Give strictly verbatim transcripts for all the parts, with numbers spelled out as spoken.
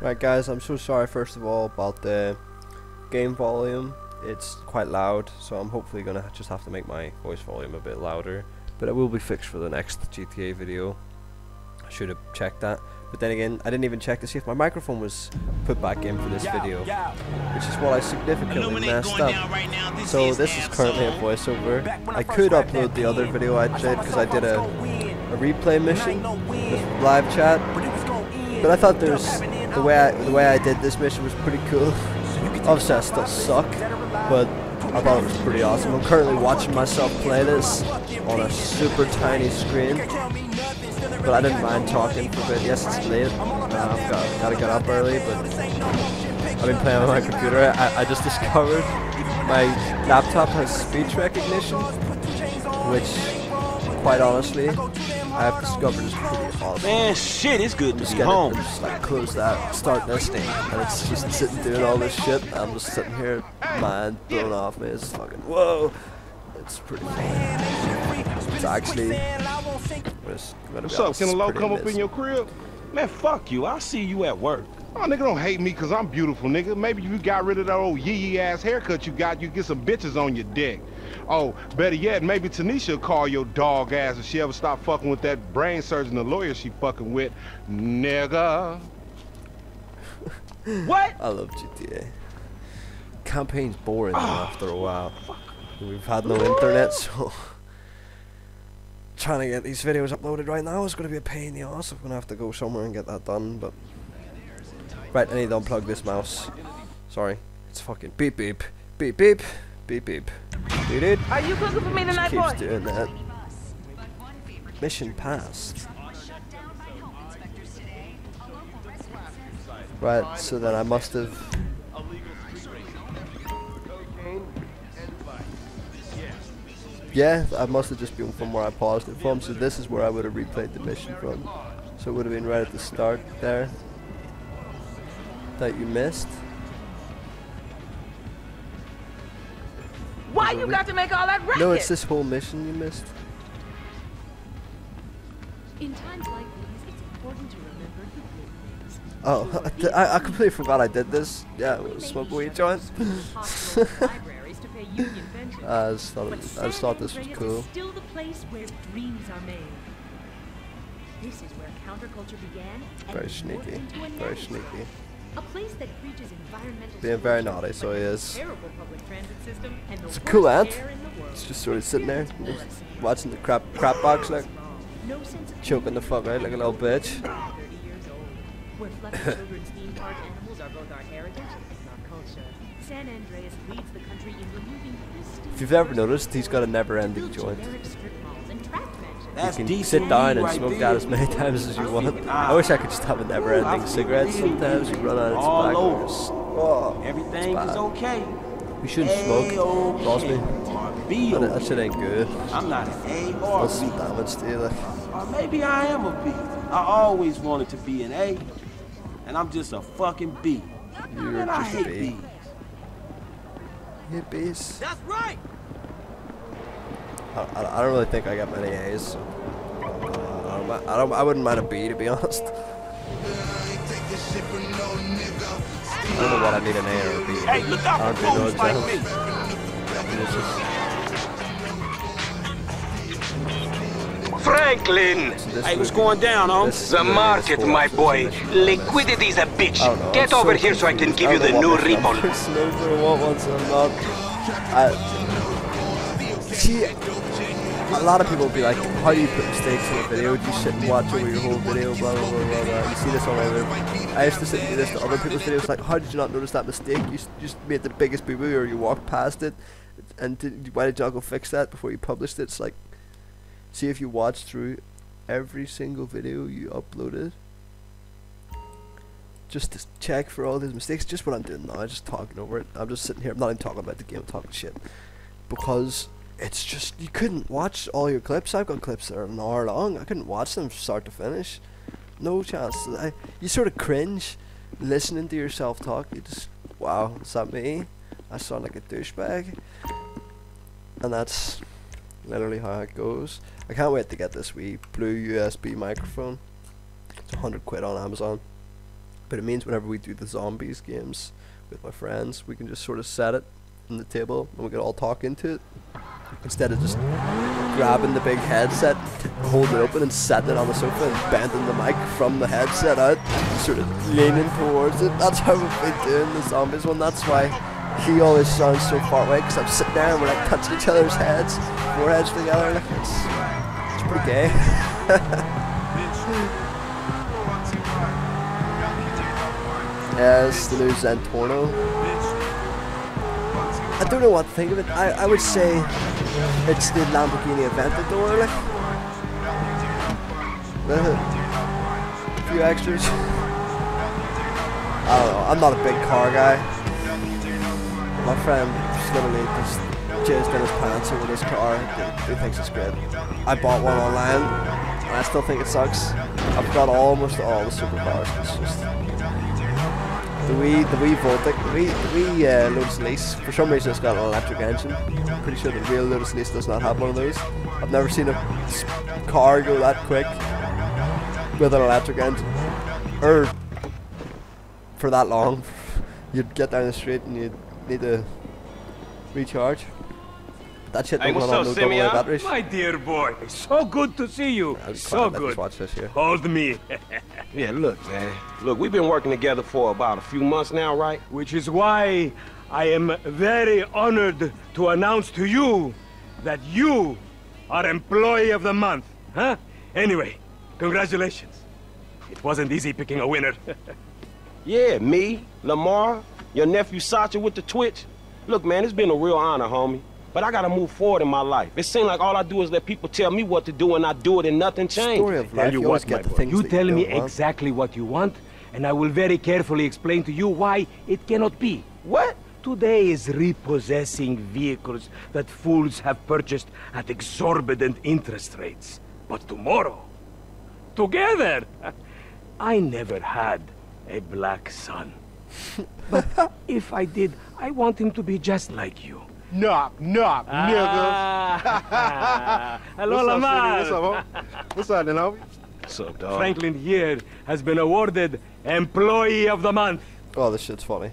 Right guys, I'm so sorry first of all about the game volume. It's quite loud, so I'm hopefully gonna just have to make my voice volume a bit louder, but it will be fixed for the next G T A video. I should have checked that, but then again I didn't even check to see if my microphone was put back in for this video, which is what I significantly messed up. So this is currently a voiceover. I could upload the other video I did because I did a, a replay mission with live chat, but I thought there's the way I, the way I did this mission was pretty cool. Obviously I still suck, but I thought it was pretty awesome. I'm currently watching myself play this on a super tiny screen, but I didn't mind talking for a bit. Yes, it's late. Uh, I've got, got to get up early, but I've been playing on my computer. I, I just discovered my laptop has speech recognition, which, quite honestly, I have discovered is pretty awesome. Man, shit, it's good to just be get home. It and just like close that, start listening, and it's just sitting doing all this shit. And I'm just sitting here, mind blown off me. It's fucking whoa. It's pretty fun. It's actually. Just, What's up? Can a low come up in your crib? Man, fuck you. I'll see you at work. Oh, nigga, don't hate me because I'm beautiful, nigga. Maybe if you got rid of that old yee-yee ass haircut you got, you get some bitches on your dick. Oh, better yet, maybe Tanisha will call your dog ass if she ever stop fucking with that brain surgeon, the lawyer she fucking with, nigga. What? I love G T A. Campaign's boring oh, after a while. We've had no internet, so trying to get these videos uploaded right now is going to be a pain in the ass. I'm going to have to go somewhere and get that done, but right, I need to unplug this mouse. Sorry, it's fucking beep beep beep beep beep beep. Dude, are you cooking for me tonight, keeps boy? doing that. Mission passed. Right, so then I must have. Yeah, I must have just been from where I paused it from, so this is where I would have replayed the mission from. So it would have been right at the start there that you missed. Why you got to make all that racket? No, it's this whole mission you missed. In times like these, it's important to remember the good things. Oh, I, I completely forgot I did this. Yeah, it was smoke a weed joint. I just thought it, I just thought this was cool. Still the place where dreams are made. This is where counterculture began. Very sneaky. Very sneaky. A place that preaches environmental. Being very naughty, so he is. Terrible public transit system and the It's a cool ant. worst air in the world. It's just sort of sitting there, watching the crap crap box, like No sense of choking the fuck out like a little bitch. thirty years old. Where fluffy children's theme park animals are both our heritage and our culture. San Andreas leads the country in removing pristine. If you've ever noticed, he's got a never-ending joint. generic strip malls and track mansions. That's You can decent sit down weed and right smoke there. that as many times as you want. I wish I could just have a never-ending cigarette. Sometimes you run out of All tobacco. over. Just- Oh, Everything it's is bad. okay. We shouldn't smoke. A-okay. Lost me. Or B But okay. that shit ain't good. I'm not an A or Does a some B. damage to you. Like. Or maybe I am a B. I always wanted to be an A, and I'm just a fucking B. You're Man, I just a hate B. B's. Hippies. That's right. I, I, I don't really think I got many A's. So. Uh, I, don't, mi- I don't. I wouldn't mind a B, to be honest. I don't know what I need an A or a B. Hey, look out I for don't really fools know like it's me. It's just- Franklin! so this Hey, what's would- going down, home? this is The really market, this my whole boy. mission from this. Liquidity's a bitch. I don't know, Get I'm over so here so I can confused. give I you don't the know new what mission Ripple. I'm personally over, what ones I'm not. I, see, a lot of people will be like, how do you put mistakes in a video? Do you sit and watch over your whole video, blah, blah, blah, blah, blah. You see this all over. I used to sit and do this to other people's videos, like, how did you not notice that mistake? You s- just made the biggest boo-boo, or you walked past it, and did, why did you not go fix that before you published it? It's like, see if you watch through every single video you uploaded, just to check for all these mistakes. Just what I'm doing now, just talking over it. I'm just sitting here, I'm not even talking about the game, I'm talking shit. Because it's just, you couldn't watch all your clips. I've got clips that are an hour long. I couldn't watch them from start to finish. No chance. I, you sort of cringe listening to yourself talk. You just, wow, is that me? I sound like a douchebag. And that's literally how it goes. I can't wait to get this wee blue U S B microphone. It's a hundred quid on Amazon. But it means whenever we do the zombies games with my friends, we can just sort of set it on the table and we can all talk into it. Instead of just grabbing the big headset, holding it open and setting it on the sofa and bending the mic from the headset out, sort of leaning towards it. That's how we've been doing the zombies one. That's why he always sounds so far away, because I'm sitting there and we're like touching each other's heads, foreheads together. Like it's, it's pretty gay. Yes, the new Zentorno. I don't know what to think of it. I, I would say it's the Lamborghini Aventador, like. A few extras. I don't know, I'm not a big car guy. My friend just literally just jizzed in his pants over this car. He, he thinks it's great. I bought one online, and I still think it sucks. I've got almost all the supercars. It's just... The wee, the wee Voltic, the wee, the wee uh, Lotus Elise, for some reason it's got an electric engine. I'm pretty sure the real Lotus Elise does not have one of those. I've never seen a car go that quick with an electric engine. Or for that long. You'd get down the street and you'd need to recharge. That shit don't Hey, run what's on up, no double A Simeon? batteries. My dear boy, so good to see you. I'd be So glad to good. watch this here. Hold me. Yeah, look, man. Look, we've been working together for about a few months now, right? Which is why I am very honored to announce to you that you are Employee of the Month. Huh? Anyway, congratulations. It wasn't easy picking a winner. Yeah, me, Lamar, your nephew Sacha with the Twitch. Look, man, it's been a real honor, homie. But I gotta move forward in my life. It seems like all I do is let people tell me what to do and I do it and nothing changes. Story of life, you always get the things You that tell you me don't want. exactly what you want, and I will very carefully explain to you why it cannot be. What? Today is repossessing vehicles that fools have purchased at exorbitant interest rates. But tomorrow, together, I never had a black son. But if I did, I want him to be just like you. Knock, knock, Ah. niggas. Hello, What's Lamar. up, City? What's up, homie? What's up, then, homie? What's up, dog? Franklin here has been awarded Employee of the Month. Oh, this shit's funny.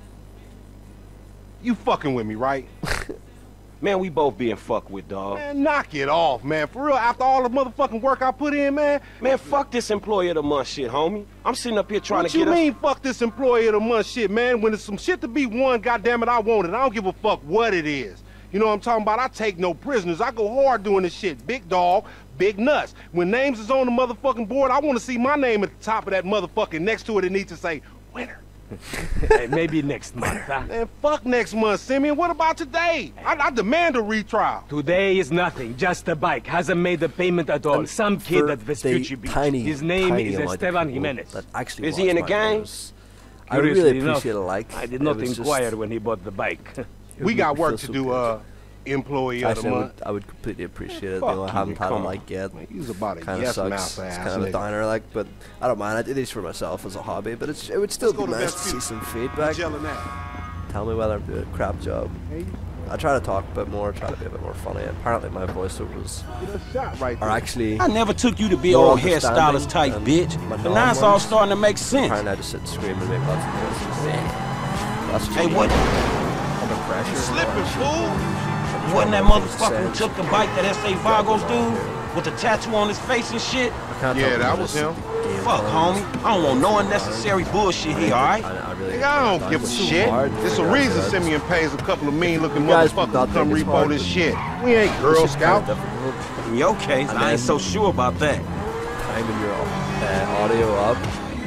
You fucking with me, right? Man, we both being fucked with, dog. Man, knock it off, man. For real, after all the motherfucking work I put in, man. Man, fuck this Employee of the Month shit, homie. I'm sitting up here trying What to you get mean, fuck this Employee of the Month shit, man? When there's some shit to be won, goddamn it, I want it. I don't give a fuck what it is. You know what I'm talking about? I take no prisoners. I go hard doing this shit. Big dog, big nuts. When names is on the motherfucking board, I want to see my name at the top of that motherfucking next to it. It needs to say, winner. Hey, maybe next month, huh? Man, fuck next month, Simeon. What about today? I, I demand a retrial. Today is nothing, just a bike. Hasn't made a payment at all. And Some kid for at the Vespucci Beach. tiny, His name tiny is amount of Esteban people Jimenez. that actually Is he watch in the my gang? videos, I really Curiously appreciate enough, a like. I did It not was just- inquire when he bought the bike. it We would got feel work to so do, good. uh, Employee of the Actually, I would, Month. I would completely appreciate it. Fuck You know, I you, haven't had a come like yet. Man, he's about a Kind of yes sucks. mouth It's ass kind of a nigga. downer, like, but I don't mind. I do these for myself as a hobby, but it's, it would still Let's be go to nice to see Vespucci. some feedback. Gelling that. Tell me whether I'm doing a crap job. Hey, I try to talk a bit more, try to be a bit more funny. Apparently, my voiceovers get a shot right are there. actually. I never took you to be More old understanding hairstylist type than bitch. my But now it's all non-ones. starting to make sense. Trying not to sit and scream and make lots of noises. That's just Hey, me. what? Under pressure. Slipping, or- fool. Wasn't that motherfucker who took the bike that S A Vagos dude? With the tattoo on his face and shit? I can't Yeah, tell that if was this him. is the game Fuck, plan. homie. I don't want no unnecessary bullshit here, alright? I, I, really Nigga, I don't give a it's too shit. hard to There's a figure out reason that. Simeon pays a couple of mean-looking You guys motherfuckers not to come think it's repo hard, this but- shit. We ain't It's Girl just kinda Scout. difficult. In your case, And I ain't then- so sure about that. Timing your uh, audio up.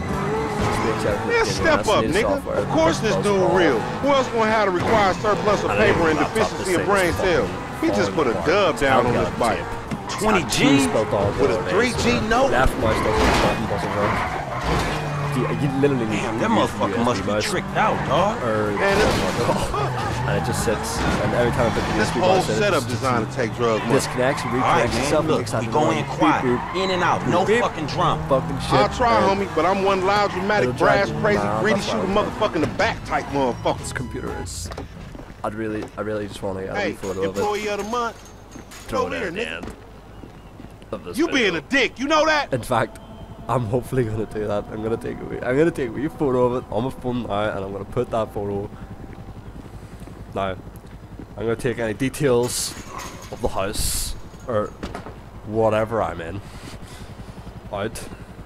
Man, step up, nigga. Of course this dude real. Who else gonna have to require surplus of paper and deficiency of brain cells? He just put a dub down on this bike. twenty G? With a three G note? Left mouse doesn't, button doesn't work. You, you literally need Damn, to that use motherfucker the must U S B be mouse tricked out, dog. Or Man, and it just sits. And every time I put the This U S B whole mouse in, it setup just designed to take drugs money. disconnects and Alright, reconnects man, itself. and look, makes that we go in annoying quiet, beep, boop, in and out, no beep, fucking drama. fucking shit. I'll try, and homie, but I'm one loud, dramatic, It'll drive brass, you crazy, mad, greedy, that's shoot a why I motherfucker in the back type motherfucker. This computer is. I'd really, I really just want to get a Hey, wee photo of it. Employee of the Month. Throw Go it here, in the nigga. end of this You video. being a dick, you know that? In fact, I'm hopefully gonna do that. I'm gonna take a wee, I'm gonna take a wee photo of it on my phone now, and I'm gonna put that photo. Now, I'm gonna take any details of the house or whatever I'm in out.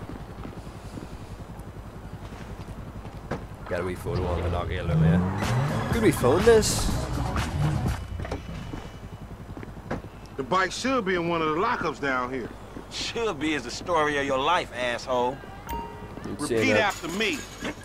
Get a wee photo on the Nokia Lumia. Could we phone this? The bike should be in one of the lockups down here. Should be is the story of your life, asshole. Repeat after me.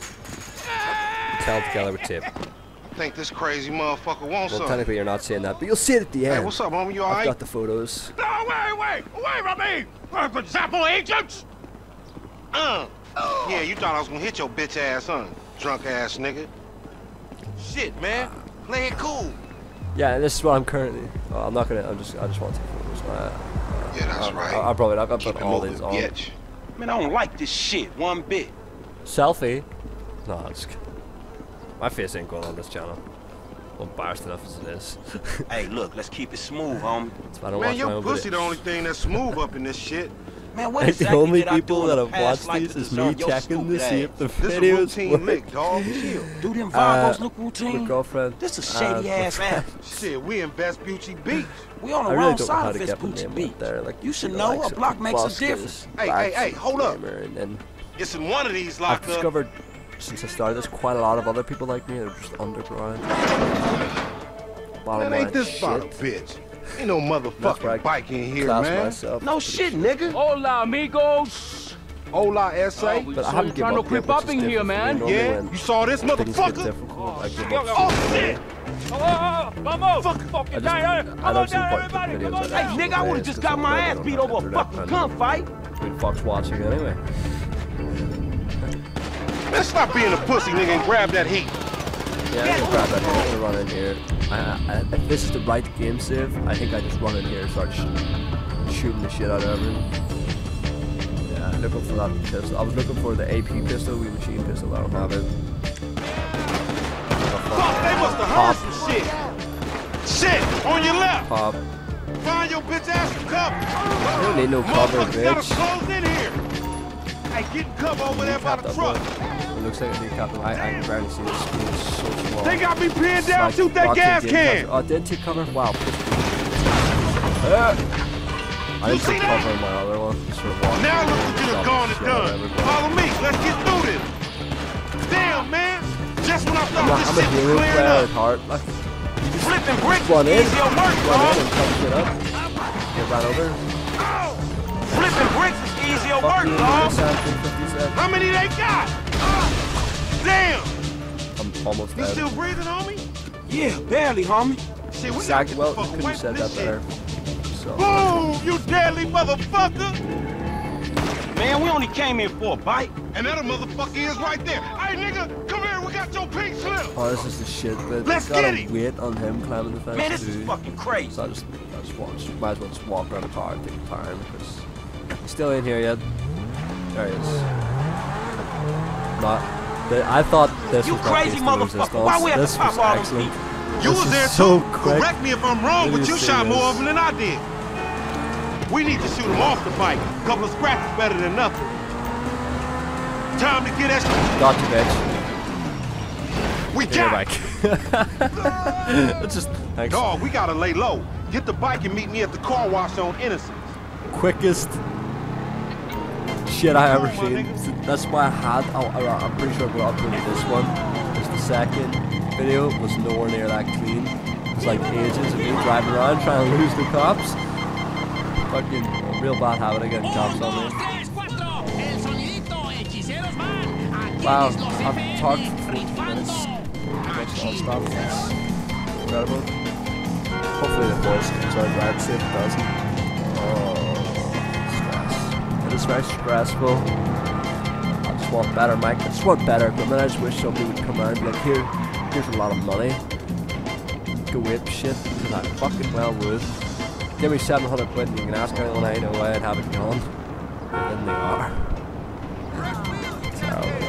Tell together with tip. Think this crazy motherfucker wants Well, something. technically you're not saying that, but you'll see it at the end. Hey, what's up, homie? You I've alright? got the photos. No, wait, wait, away from me! Zappo agents! Uh. Yeah, you thought I was gonna hit your bitch ass, huh? Drunk ass nigga. Shit, man. Play it cool. Yeah, and this is what I'm currently. Oh, I'm not gonna. I'm just. I just want to take photos. Uh, Yeah, that's I'll, right. I'll, I'll probably. I'll put Keep it all moving, these on. bitch. Man, I don't like this shit one bit. Selfie? No, I'm just. My face ain't going on this channel. I'm embarrassed enough as it is. Hey, look, let's keep it smooth, homie. I don't Man, watch my your own pussy videos. the only thing that's smooth up in this shit. Man, what The exactly only did I people do that in have the past watched life these to is me deserve your checking to stupid see ass? if the This is a videos routine work. lick, dog. Chill. Do them Uh, Vagos look My routine? girlfriend. This a uh, shady ass my app. friend. Shit, we in Vespucci Beach. We on the I really wrong don't know side how of to get my Vespucci name Beach. out there. Like, You should the know likes a of block makes a Buskers, difference. Hey, Bax, hey, hey, hold up. Gamer, And then It's in one of these I've lockups. discovered since I started, there's quite a lot of other people like me that are just underground. Bottom Man, ain't line this shit. about a bitch? Ain't no That's where I motherfucking bike in here, class man. myself No as shit, pretty nigga. Hola, amigos. Hola, S A. But I haven't given trying to up creep yet, which up is in here, different for me. man. Normally Yeah, when you saw this things get motherfucker? difficult, I give up. Oh, shit! Oh, oh, oh, vamos. Fuck. Fucking I just- down. I Come don't on see down, the point in everybody. putting Come videos on like down. that. Hey, nigga, I would've just got my ass beat over a fucking gunfight. Good fuck's watching anyway. Man, stop being a pussy, nigga, and grab that heat. Yeah, I'm gonna grab that here. I'm gonna run in here. I, I, if this is the right game save, I think I just run in here and start sh shooting the shit out of everyone. Yeah, looking for that pistol. I was looking for the A P pistol, we machine pistol. I don't have it. Fuck, they must have Pop. heard some shit. Shit, on your left. Pop. Find your bitch ass some cover. I don't need no cover, Motherfuckers got us bitch. closed in here. Hey, get cover over there by Kneecap the that truck. boy. It looks like a kneecap. I, I can barely see the screen. It's so small. They got me pinned down. Like, Shoot that Rocky gas did can. cover- Oh, did take cover? Wow. Uh, I didn't see take that? cover in my other one. Just sort of walked Now through look and what you done shot gone the and shit out of done. everybody. Follow me. Let's get through this. Damn, man. Just when I I'm thought a, this I'm a shit was hero clearing player up. at heart. Like, Flipping bricks run in, is easier work, run in dog. and come shit up. Get ran over. Flipping bricks is easier Fuck work, you, dog. fifty cent. How many they got? Damn. I'm almost You dead. still breathing, homie? Yeah, barely, homie. Shit, we Exactly. gotta Well, get you the couldn't fuck away have said from that this better. shit. So, Boom, you deadly motherfucker. Man, we only came here for a bite. And that a motherfucker is right there. Hey, nigga, come here. We got your pink slip. oh, this is the shit. But Let's gotta get it. wait on him climbing the fence. Man, this too. is fucking crazy. So I just, I just watch. Might as well just walk around the car and take the time because he's still in here yet. There he is. Not. The, I thought this You was not crazy based on motherfucker. resistance. Why we have to This pop was all them excellent. people? You This was is there so too. quick. Correct me if I'm wrong, Look but at you this shot thing more is- of them than I did. We need to shoot them off the bike. Couple of scratches better than nothing. Time to get that shit. Got you, bitch. We Here, got bike. It's just thanks. Dog, we gotta lay low. Get the bike and meet me at the car wash on Innocence. Quickest shit I ever Come on, my seen. That's why I had. I, I, I'm pretty sure we'll upload this one. Because the second video was nowhere near that clean. It's like ages of me driving around trying to lose the cops. Fucking a real bad habit of getting cops on me. Wow, I've talked for forty minutes. Makes it all stop. It's incredible. Hopefully the voice comes out right. See if it doesn't. Oh, stress. It is very stressful. I just want better mic. I just want better equipment. I just wish somebody would come out and be like, here, here's a lot of money. Go whip shit. Because I fucking well would. Give me seven hundred quid and you can ask anyone I know why I'd have it gone. And then they are. Terrible.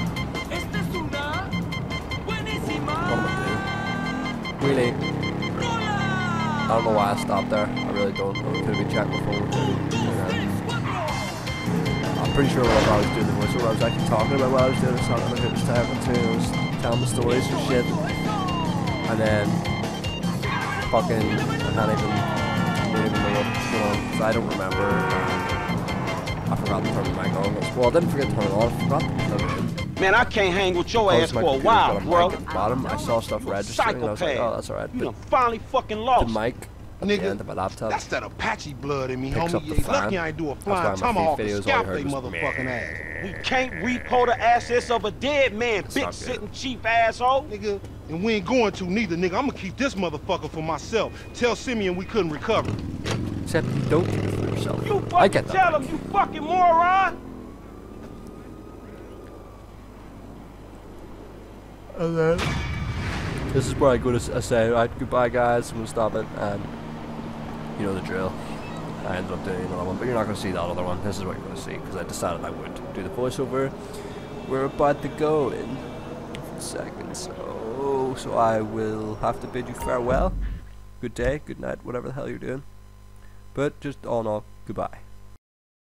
What am I doing? Really? I don't know why I stopped there. I really don't. I could have been checking my phone. Too. Yeah. pretty sure while I was doing the voiceover, I was actually talking about what I was doing. I was talking about this type of too. I was telling the stories and shit. And then, fucking, I can't even, I don't even know what's going on, because I don't remember. Um, I forgot to turn the mic on. Well, I didn't forget to turn it on, I forgot to plug it in. Man, I can't hang with your ass my for a computer's while, got a bro. mic at the bottom, I saw stuff registering, and I was like, oh, that's alright. You But done finally fucking lost. the mic at Nigga, the end of my laptop That's that Apache blood in me, picks homie. up the You fan. lucky I ain't do a That's why flying my tomahawk feed and videos, all scalp you they heard was motherfucking ass. We can't repo the assets of a dead man, That's big not good. sitting cheap asshole. Nigga, and we ain't going to neither, nigga. I'm gonna keep this motherfucker for myself. Tell Simeon we couldn't recover. Except you don't keep it for yourself. You I fucking get that. tell him, you fucking moron. And then this is where I go to s- I say, right, goodbye guys, I'm gonna stop it, and you know the drill. I ended up doing another one, but you're not gonna see that other one. This is what you're gonna see, because I decided I would do the voiceover. We're about to go in a second, so so I will have to bid you farewell. Good day, good night, whatever the hell you're doing. But just all in all, goodbye.